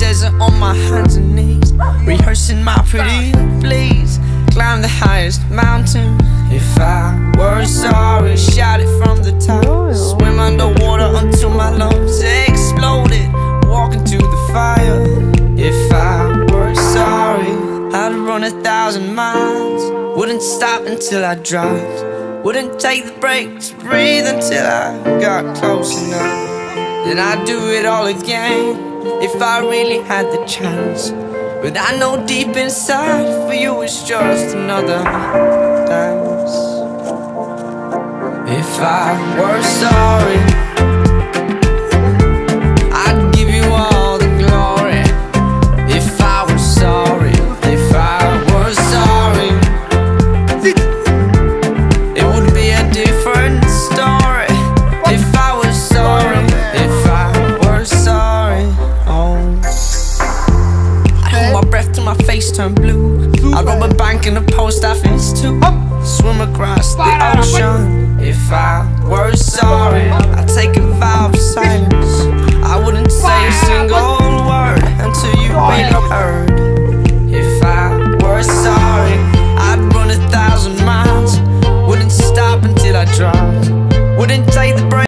desert on my hands and knees, rehearsing my pretty please. Climb the highest mountain. If I were sorry, shout it from the top. Swim underwater until my lungs exploded. Walk into the fire. If I were sorry, I'd run 1,000 miles. Wouldn't stop until I dropped. Wouldn't take the break to breathe until I got close enough. Then I'd do it all again if I really had the chance. But I know deep inside for you it's just another dance. If I were sorry, I'd give you all the glory. If I were sorry, if I were sorry, it would be a different story. If I was sorry, if I were sorry, oh, my breath till my face turned blue. I'd rob a bank and a post office too. Swim across the ocean. If I were sorry, I'd take a vow of silence. I wouldn't say a single word until you really heard. If I were sorry, I'd run 1,000 miles. Wouldn't stop until I dropped. Wouldn't take the break